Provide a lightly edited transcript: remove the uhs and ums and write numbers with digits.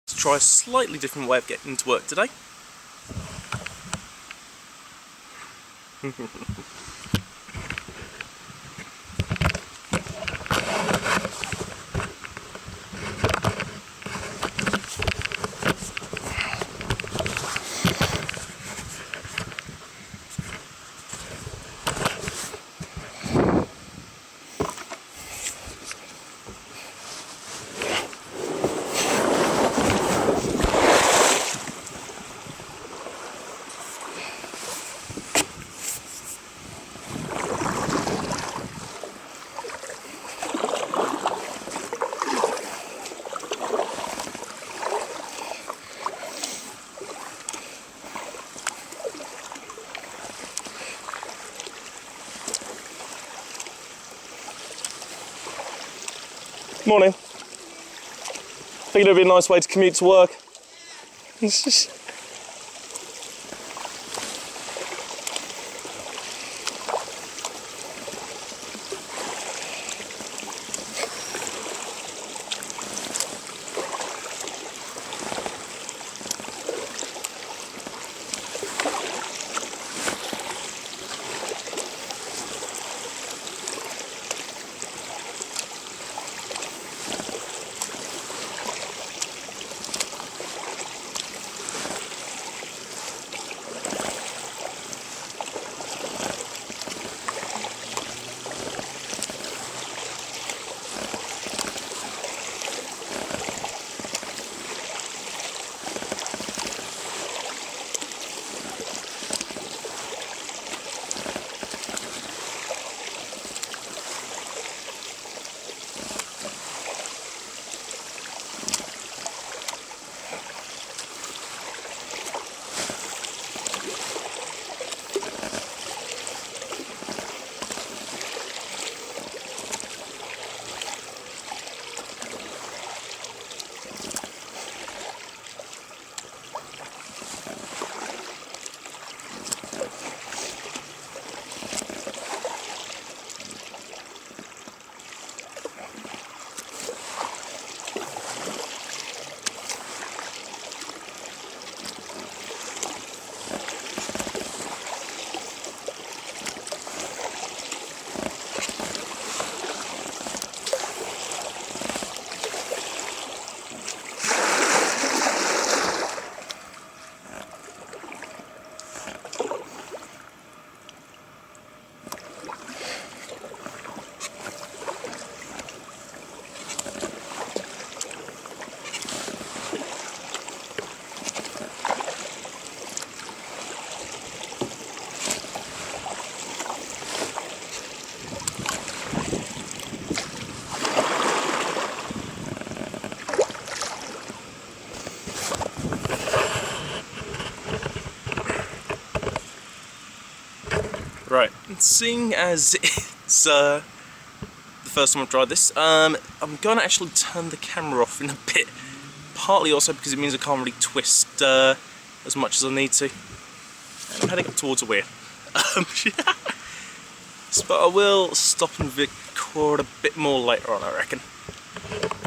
to try a slightly different way of getting to work today. Morning. Think it'd be a nice way to commute to work. Right, seeing as it's the first time I've tried this, I'm going to actually turn the camera off in a bit, partly also because it means I can't really twist as much as I need to. I'm heading up towards a weir. But I will stop and record a bit more later on, I reckon.